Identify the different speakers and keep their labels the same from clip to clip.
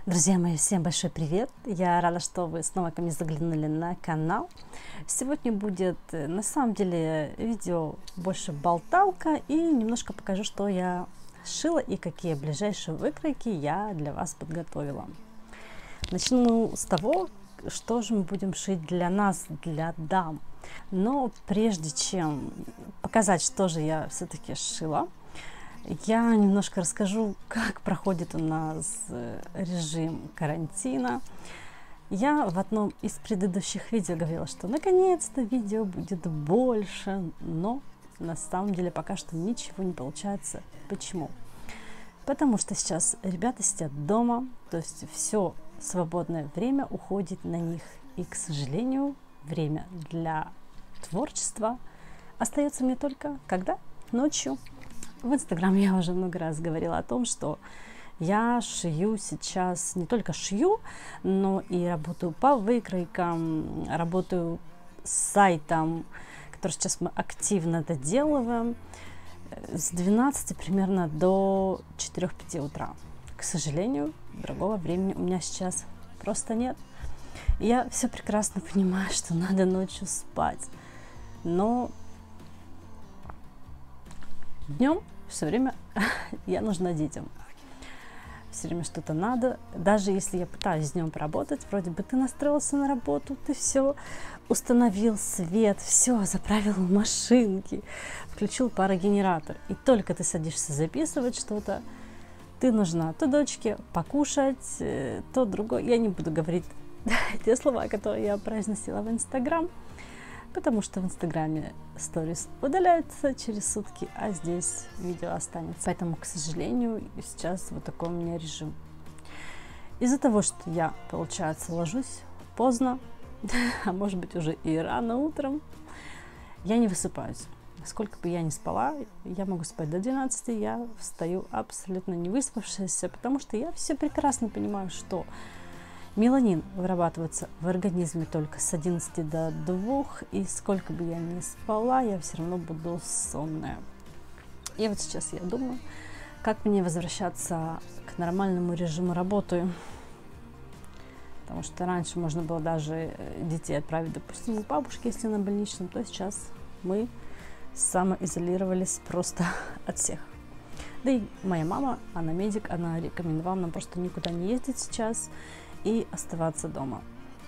Speaker 1: Друзья мои, всем большой привет! Я рада, что вы снова ко мне заглянули на канал. Сегодня будет, на самом деле, видео больше болталка и немножко покажу, что я шила и какие ближайшие выкройки я для вас подготовила. Начну с того, что же мы будем шить для нас, для дам. Но прежде чем показать, что же я все-таки шила, я немножко расскажу, как проходит у нас режим карантина. Я в одном из предыдущих видео говорила, что наконец-то видео будет больше, но на самом деле пока что ничего не получается. Почему? Потому что сейчас ребята сидят дома, то есть все свободное время уходит на них. И, к сожалению, время для творчества остается мне только когда? Ночью. В Инстаграм я уже много раз говорила о том, что я шью сейчас, не только шью, но и работаю по выкройкам, работаю с сайтом, который сейчас мы активно доделываем, с 12 примерно до 4-5 утра. К сожалению, другого времени у меня сейчас просто нет. Я все прекрасно понимаю, что надо ночью спать, но днем все время я нужна детям. Все время что-то надо. Даже если я пытаюсь днем поработать, вроде бы ты настроился на работу, ты все установил свет, все заправил в машинки, включил парогенератор. И только ты садишься записывать что-то, ты нужна то дочке покушать, то другое. Я не буду говорить те слова, которые я произносила в Инстаграм, потому что в Инстаграме сторис удаляются через сутки, а здесь видео останется. Поэтому, к сожалению, сейчас вот такой у меня режим. Из-за того, что я, получается, ложусь поздно, а может быть уже и рано утром, я не высыпаюсь. Сколько бы я ни спала, я могу спать до 12, я встаю абсолютно не выспавшаяся, потому что я все прекрасно понимаю, что меланин вырабатывается в организме только с 11 до 2, и сколько бы я ни спала, я все равно буду сонная. И вот сейчас я думаю, как мне возвращаться к нормальному режиму работы. Потому что раньше можно было даже детей отправить, допустим, к бабушке, если на больничном, то сейчас мы самоизолировались просто от всех. Да и моя мама, она медик, она рекомендовала нам просто никуда не ездить сейчас и оставаться дома.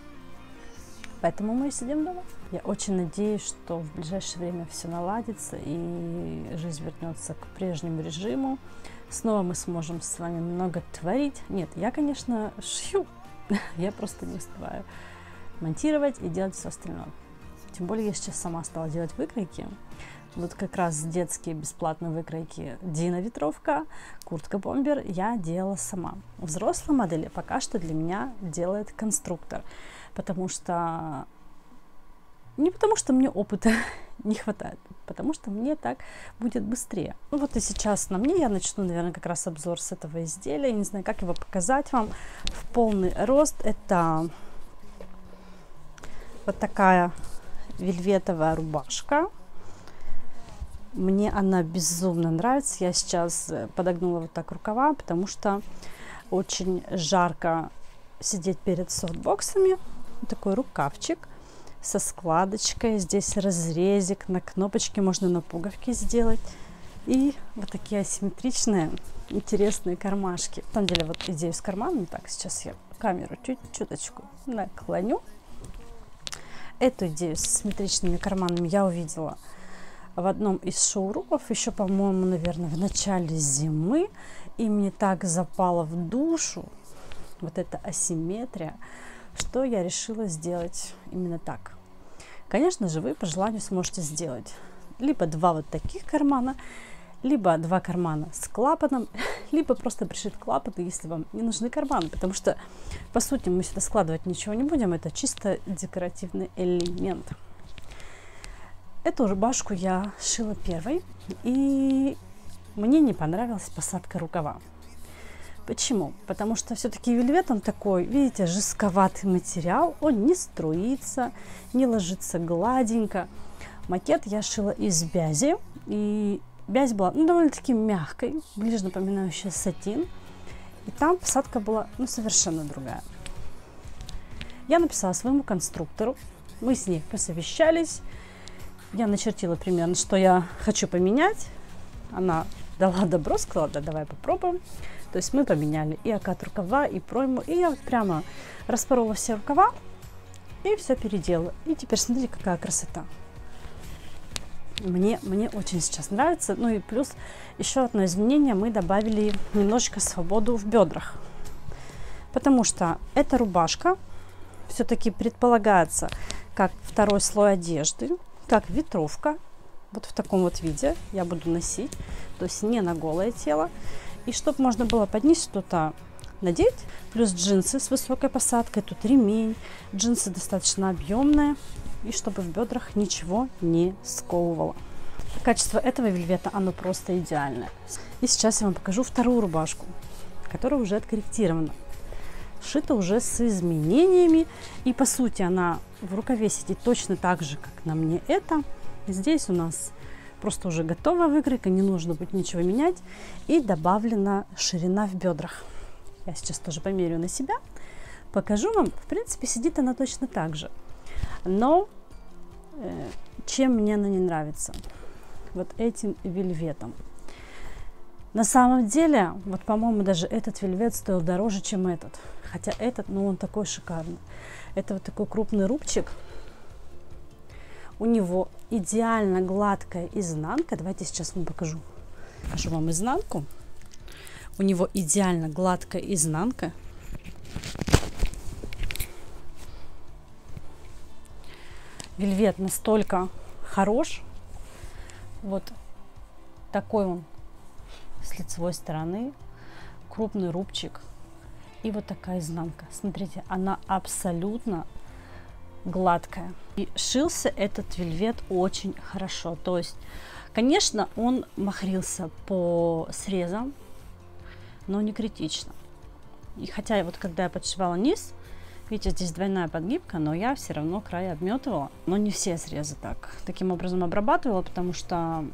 Speaker 1: Поэтому мы сидим дома. Я очень надеюсь, что в ближайшее время все наладится и жизнь вернется к прежнему режиму. Снова мы сможем с вами много творить. Нет, я, конечно, шью. Я просто не успеваю монтировать и делать все остальное. Тем более я сейчас сама стала делать выкройки. Вот как раз детские бесплатные выкройки Дина ветровка, куртка бомбер я делала сама. Взрослые модели пока что для меня делает конструктор, потому что не потому что мне опыта не хватает, потому что мне так будет быстрее. Ну вот и сейчас на мне я начну, наверное, как раз обзор с этого изделия. Я не знаю, как его показать вам в полный рост. Это вот такая вельветовая рубашка. Мне она безумно нравится. Я сейчас подогнула вот так рукава, потому что очень жарко сидеть перед софтбоксами. Такой рукавчик со складочкой. Здесь разрезик на кнопочке, можно на пуговки сделать. И вот такие асимметричные, интересные кармашки. На самом деле, вот идею с карманом. Так, сейчас я камеру чуточку наклоню. Эту идею с асимметричными карманами я увидела в одном из шоурумов, еще, по-моему, наверное, в начале зимы, и мне так запало в душу вот эта асимметрия, что я решила сделать именно так. Конечно же, вы по желанию сможете сделать либо 2 вот таких кармана, либо 2 кармана с клапаном, либо просто пришить клапаны, если вам не нужны карманы, потому что, по сути, мы сюда складывать ничего не будем, это чисто декоративный элемент. Эту рубашку я шила первой, и мне не понравилась посадка рукава. Почему? Потому что все-таки вельвет, он такой, видите, жестковатый материал, он не струится, не ложится гладенько. Макет я шила из бязи, и бязь была довольно-таки мягкой, ближе напоминающая сатин. И там посадка была, ну, совершенно другая. Я написала своему конструктору, мы с ней посовещались, я начертила примерно, что я хочу поменять. Она дала добро, сказала, да, давай попробуем. То есть мы поменяли и окат рукава, и пройму. И я вот прямо распорола все рукава и все переделала. И теперь смотрите, какая красота. Мне очень сейчас нравится. Ну и плюс еще одно изменение. Мы добавили немножечко свободу в бедрах. Потому что эта рубашка все-таки предполагается как второй слой одежды, как ветровка. Вот в таком вот виде я буду носить. То есть не на голое тело. И чтобы можно было под низ что-то надеть. Плюс джинсы с высокой посадкой. Тут ремень. Джинсы достаточно объемные. И чтобы в бедрах ничего не сковывало. Качество этого вельвета, оно просто идеальное. И сейчас я вам покажу вторую рубашку, которая уже откорректирована. Сшита уже с изменениями. И по сути она в рукаве сидит точно так же, как на мне это. Здесь у нас просто уже готовая выкройка, не нужно будет ничего менять. И добавлена ширина в бедрах. Я сейчас тоже померяю на себя. Покажу вам. В принципе, сидит она точно так же. Но чем мне она не нравится? Вот этим вельветом. На самом деле, вот, по-моему, даже этот вельвет стоил дороже, чем этот. Хотя этот, ну, он такой шикарный. Это вот такой крупный рубчик. У него идеально гладкая изнанка. Давайте сейчас вам покажу. Покажу вам изнанку. У него идеально гладкая изнанка. Вельвет настолько хорош. Вот такой он с лицевой стороны. Крупный рубчик. И вот такая изнанка. Смотрите, она абсолютно гладкая. И шился этот вельвет очень хорошо. То есть, конечно, он махрился по срезам, но не критично. И хотя вот когда я подшивала низ, видите, здесь двойная подгибка, но я все равно края обметывала. Но не все срезы таким образом обрабатывала, потому что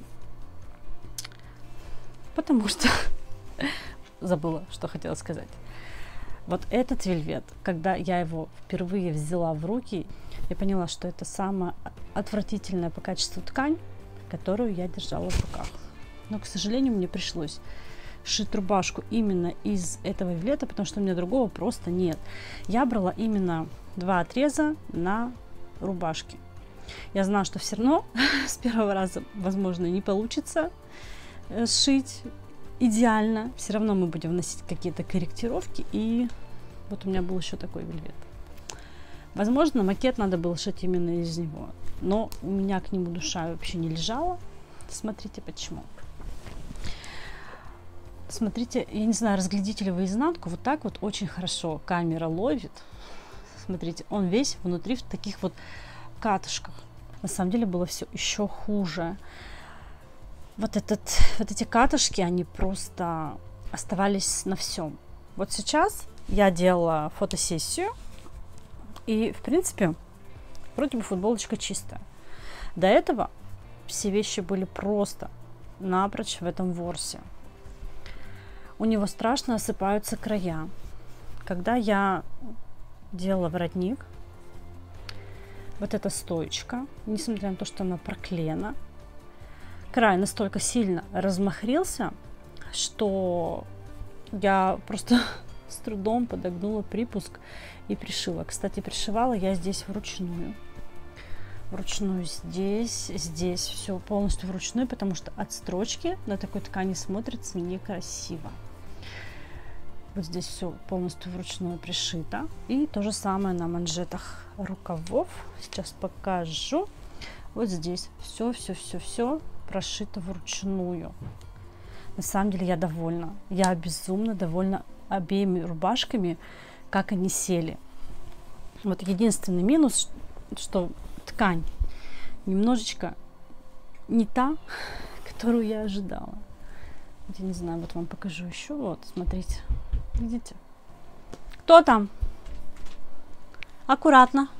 Speaker 1: забыла, что хотела сказать. Вот этот вельвет, когда я его впервые взяла в руки, я поняла, что это самая отвратительная по качеству ткань, которую я держала в руках. Но, к сожалению, мне пришлось шить рубашку именно из этого вельвета, потому что у меня другого просто нет. Я брала именно 2 отреза на рубашке. Я знала, что все равно с первого раза, возможно, не получится сшить идеально. Все равно мы будем вносить какие-то корректировки. И вот у меня был еще такой вельвет. Возможно, макет надо было шить именно из него. Но у меня к нему душа вообще не лежала. Смотрите, почему. Смотрите, я не знаю, разглядите ли вы изнанку. Вот так вот очень хорошо камера ловит. Смотрите, он весь внутри в таких вот катышках. На самом деле было все еще хуже. Вот эти катышки, они просто оставались на всем. Вот сейчас я делала фотосессию. И, в принципе, вроде бы футболочка чистая. До этого все вещи были просто напрочь в этом ворсе. У него страшно осыпаются края. Когда я делала воротник, вот эта стоечка, несмотря на то, что она проклеена, край настолько сильно размахрился, что я просто с трудом подогнула припуск и пришила. Кстати, пришивала я здесь вручную. Вручную здесь все полностью вручную, потому что от строчки на такой ткани смотрится некрасиво. Вот здесь все полностью вручную пришито. И то же самое на манжетах рукавов. Сейчас покажу. Вот здесь все прошито вручную. На самом деле я довольна. Я безумно довольна обеими рубашками, как они сели. Вот единственный минус, что ткань немножечко не та, которую я ожидала. Вот я не знаю, вот вам покажу еще. Вот, смотрите. Видите? Кто там? Аккуратно.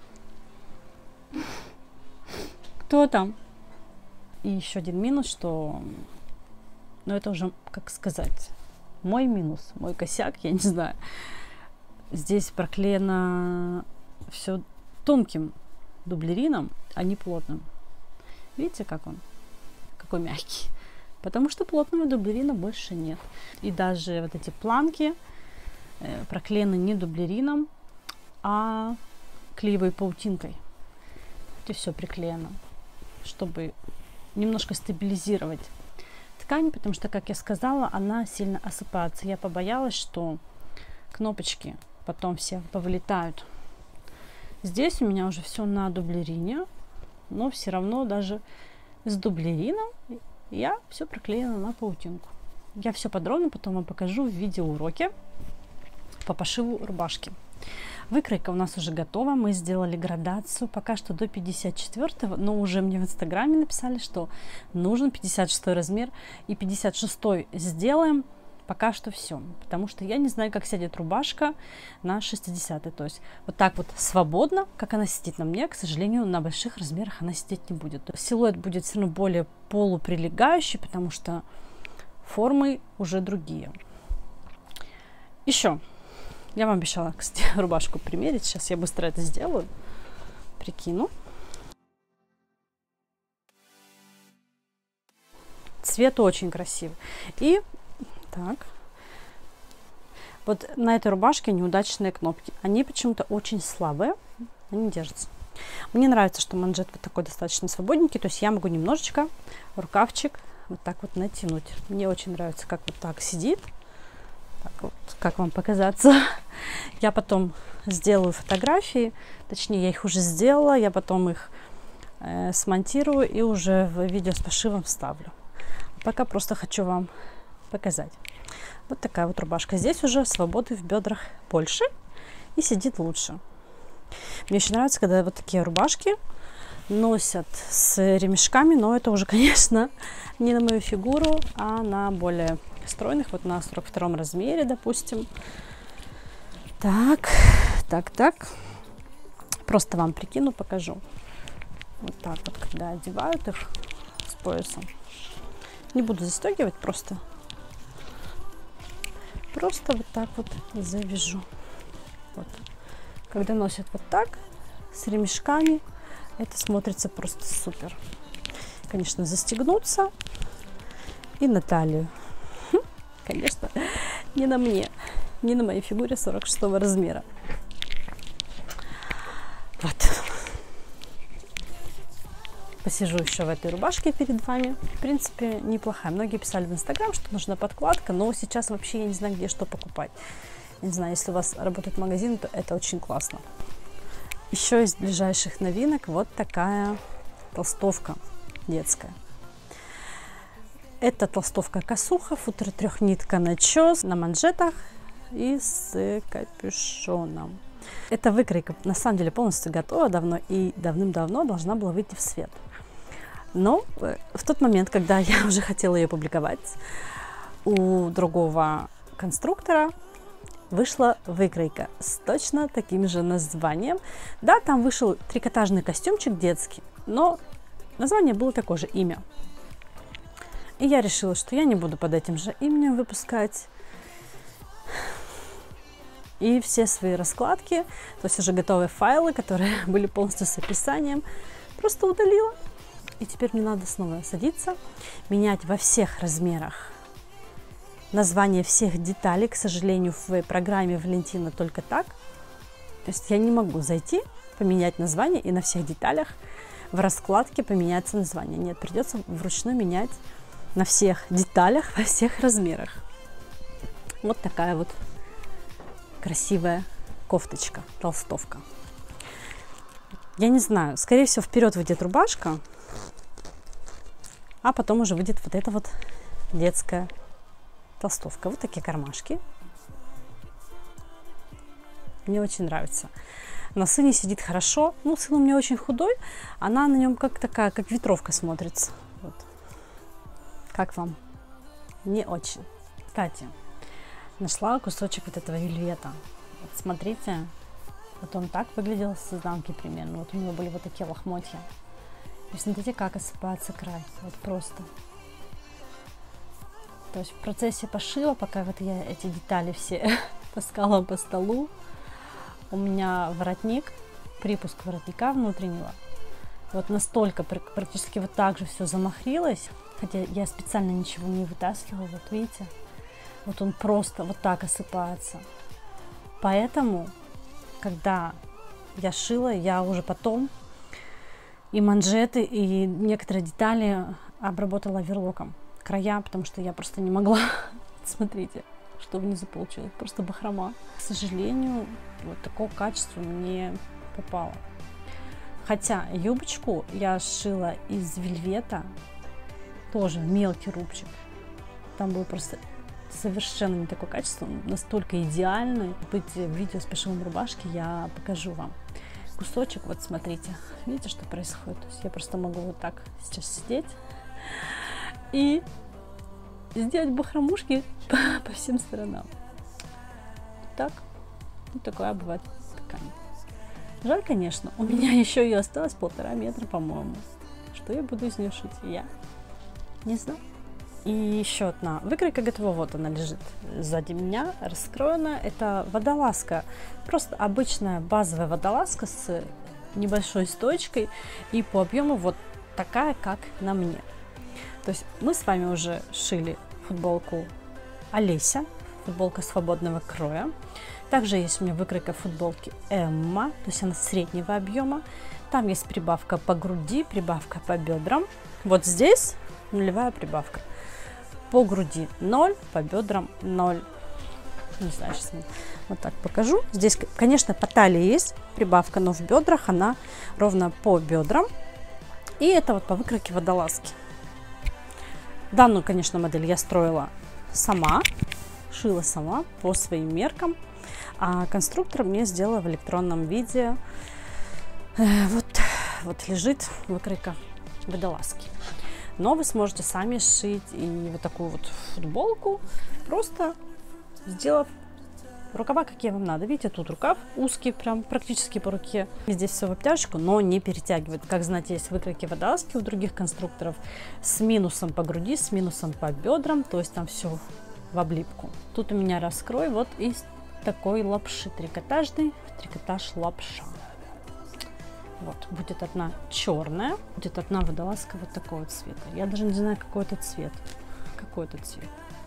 Speaker 1: Кто там? И еще один минус, что, ну это уже, как сказать, мой минус, мой косяк, я не знаю. Здесь проклеено все тонким дублерином, а не плотным. Видите, как он? Какой мягкий. Потому что плотного дублерина больше нет. И даже вот эти планки проклеены не дублерином, а клеевой паутинкой. И все приклеено, чтобы немножко стабилизировать ткань, потому что, как я сказала, она сильно осыпается. Я побоялась, что кнопочки потом все повылетают. Здесь у меня уже все на дублерине, но все равно даже с дублерином я все проклеила на паутинку. Я все подробно потом вам покажу в видеоуроке по пошиву рубашки. Выкройка у нас уже готова, мы сделали градацию пока что до 54-го, но уже мне в инстаграме написали, что нужен 56 размер, и 56 сделаем пока что все, потому что я не знаю, как сядет рубашка на 60-й, то есть вот так вот свободно, как она сидит на мне, к сожалению, на больших размерах она сидеть не будет. Силуэт будет все равно более полуприлегающий, потому что формы уже другие. Еще я вам обещала, кстати, рубашку примерить. Сейчас я быстро это сделаю. Прикину. Цвет очень красивый. И так. Вот на этой рубашке неудачные кнопки. Они почему-то очень слабые. Они держатся. Мне нравится, что манжет вот такой достаточно свободненький. То есть я могу немножечко рукавчик вот так вот натянуть. Мне очень нравится, как вот так сидит. Так вот, как вам показаться. Я потом сделаю фотографии, точнее я их уже сделала, я потом их смонтирую и уже в видео с пошивом вставлю. Пока просто хочу вам показать. Вот такая вот рубашка. Здесь уже свободы в бедрах больше и сидит лучше. Мне очень нравится, когда вот такие рубашки носят с ремешками, но это уже, конечно, не на мою фигуру, а на более стройных, вот на 42 размере, допустим. Так. Просто вам прикину, покажу. Вот так вот, когда одевают их с поясом. Не буду застегивать, просто вот так вот завяжу. Вот. Когда носят вот так, с ремешками, это смотрится просто супер. Конечно, застегнуться и на талию. Конечно, не на мне, не на моей фигуре 46 размера. Вот. Посижу еще в этой рубашке перед вами. В принципе, неплохая. Многие писали в инстаграм, что нужна подкладка, но сейчас вообще я не знаю, где что покупать. Не знаю, если у вас работает магазин, то это очень классно. Еще из ближайших новинок вот такая толстовка детская. Это толстовка косуха, футер трехнитка начес на манжетах и с капюшоном. Эта выкройка на самом деле полностью готова давно и давным-давно должна была выйти в свет. Но в тот момент, когда я уже хотела ее публиковать, у другого конструктора вышла выкройка с точно таким же названием. Да, там вышел трикотажный костюмчик детский, но название было такое же, имя. И я решила, что я не буду под этим же именем выпускать. И все свои раскладки, то есть уже готовые файлы, которые были полностью с описанием, просто удалила. И теперь мне надо снова садиться, менять во всех размерах название всех деталей. К сожалению, в программе Валентина только так. То есть я не могу зайти, поменять название и на всех деталях в раскладке поменяется название. Нет, придется вручную менять на всех деталях, во всех размерах. Вот такая вот красивая кофточка, толстовка. Я не знаю, скорее всего, вперед выйдет рубашка, а потом уже выйдет вот эта вот детская толстовка. Вот такие кармашки. Мне очень нравится. На сыне сидит хорошо. Ну, сын у меня очень худой. Она на нем как такая, как ветровка смотрится. Вот. Как вам? Не очень. Кстати, нашла кусочек вот этого вельвета. Вот смотрите, вот он так выглядел с изнанки примерно. Вот у него были вот такие лохмотья. И смотрите, как осыпается край. Вот просто. То есть в процессе пошива, пока вот я эти детали все таскала по столу, у меня воротник, припуск воротника внутреннего, вот настолько практически вот так же все замахрилось, хотя я специально ничего не вытаскивала, вот видите, вот он просто вот так осыпается. Поэтому, когда я шила, я уже потом и манжеты, и некоторые детали обработала верлоком, края, потому что я просто не могла. Смотрите, что внизу получилось, просто бахрома. К сожалению, вот такого качества не попало. Хотя юбочку я шила из вельвета, тоже мелкий рубчик. Там было просто совершенно не такое качество, настолько идеальный. Быть в видео с пошивом рубашки я покажу вам. Кусочек, вот смотрите, видите, что происходит? То есть я просто могу вот так сейчас сидеть и сделать бахромушки по всем сторонам. Так, вот такое бывает ткань. Жаль, конечно, у меня еще и осталось 1,5 метра, по-моему. Что я буду из нее шить? Я не знаю. И еще одна выкройка готова, вот она лежит сзади меня, раскроена. Это водолазка, просто обычная базовая водолазка с небольшой стоечкой и по объему вот такая, как на мне. То есть мы с вами уже шили футболку Олеся, футболка свободного кроя. Также есть у меня выкройка футболки Эмма, то есть она среднего объема. Там есть прибавка по груди, прибавка по бедрам. Вот здесь нулевая прибавка. По груди 0, по бедрам 0. Не знаю, сейчас вот так покажу. Здесь, конечно, по талии есть прибавка, но в бедрах она ровно по бедрам. И это вот по выкройке водолазки. Данную, конечно, модель я строила сама, шила сама по своим меркам. А конструктор мне сделала в электронном виде. Вот лежит выкройка водолазки. Но вы сможете сами сшить и вот такую вот футболку, просто сделав рукава, какие вам надо. Видите, тут рукав узкий, прям практически по руке. Здесь все в обтяжку, но не перетягивает. Как знаете, есть выкройки водолазки у других конструкторов с минусом по груди, с минусом по бедрам, то есть там все в облипку. Тут у меня раскрой вот из такой лапши трикотажный, трикотаж лапша. Вот, будет одна черная, будет одна водолазка вот такого цвета. Я даже не знаю, какой это цвет. Какой это цвет?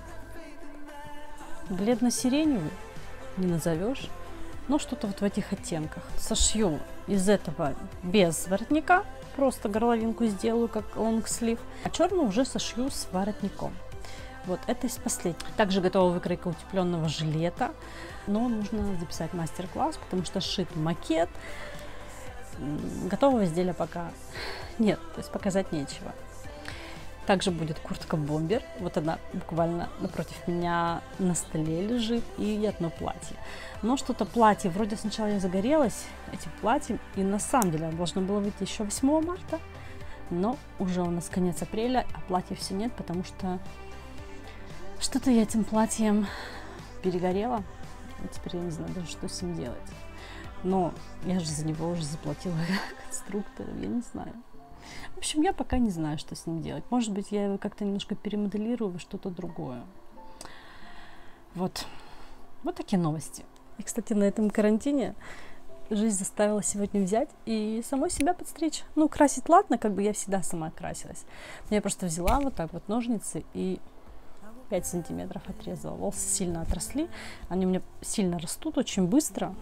Speaker 1: Бледно-сиреневый? Не назовешь. Но что-то вот в этих оттенках. Сошью из этого без воротника. Просто горловинку сделаю, как лонгслив. А черную уже сошью с воротником. Вот, это из последних. Также готова выкройка утепленного жилета. Но нужно записать мастер-класс, потому что сшит макет. Готового изделия пока нет, то есть показать нечего. Также будет куртка-бомбер. Вот она буквально напротив меня на столе лежит. И одно платье. Но что-то платье, вроде сначала я загорелась этим платьем. И на самом деле оно должно было выйти еще 8 марта. Но уже у нас конец апреля, а платья все нет, потому что что-то я этим платьем перегорела. И теперь я не знаю даже, что с ним делать. Но я же за него уже заплатила конструктору, я не знаю. В общем, я пока не знаю, что с ним делать. Может быть, я его как-то немножко перемоделирую во что-то другое. Вот. Вот такие новости. И, кстати, на этом карантине жизнь заставила сегодня взять и самой себя подстричь. Ну, красить ладно, как бы я всегда сама красилась. Я просто взяла вот так вот ножницы и 5 сантиметров отрезала. Волосы сильно отросли. Они у меня сильно растут, очень быстро.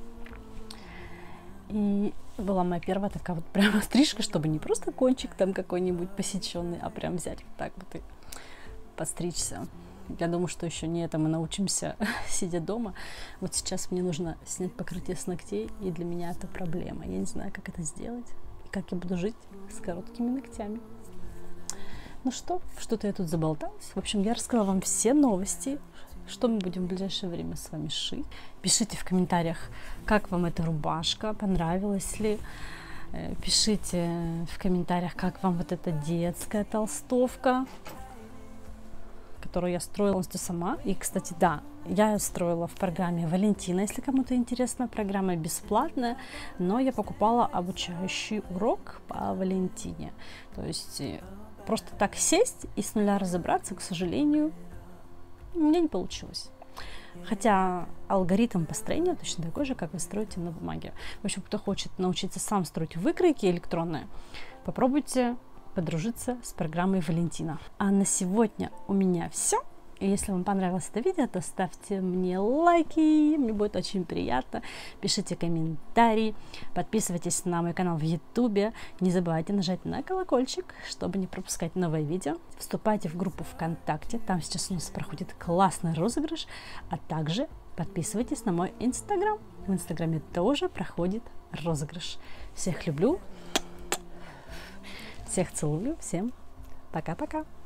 Speaker 1: И была моя первая такая вот прямо стрижка, чтобы не просто кончик там какой-нибудь посеченный, а прям взять вот так вот и подстричься. Я думаю, что еще не это мы научимся, сидя дома. Вот сейчас мне нужно снять покрытие с ногтей, и для меня это проблема. Я не знаю, как это сделать, и как я буду жить с короткими ногтями. Ну что-то я тут заболталась. В общем, я рассказала вам все новости, что мы будем в ближайшее время с вами шить. Пишите в комментариях, как вам эта рубашка, понравилась ли. Пишите в комментариях, как вам вот эта детская толстовка, которую я строила полностью сама. И, кстати, да, я строила в программе Валентина. Если кому-то интересна, программа бесплатная, но я покупала обучающий урок по Валентине. То есть просто так сесть и с нуля разобраться, к сожалению, у меня не получилось. Хотя алгоритм построения точно такой же, как вы строите на бумаге. В общем, кто хочет научиться сам строить выкройки электронные, попробуйте подружиться с программой Валентина. А на сегодня у меня все. И если вам понравилось это видео, то ставьте мне лайки, мне будет очень приятно. Пишите комментарии, подписывайтесь на мой канал в YouTube. Не забывайте нажать на колокольчик, чтобы не пропускать новые видео. Вступайте в группу ВКонтакте, там сейчас у нас проходит классный розыгрыш. А также подписывайтесь на мой Инстаграм. В Инстаграме тоже проходит розыгрыш. Всех люблю, всех целую, всем пока-пока.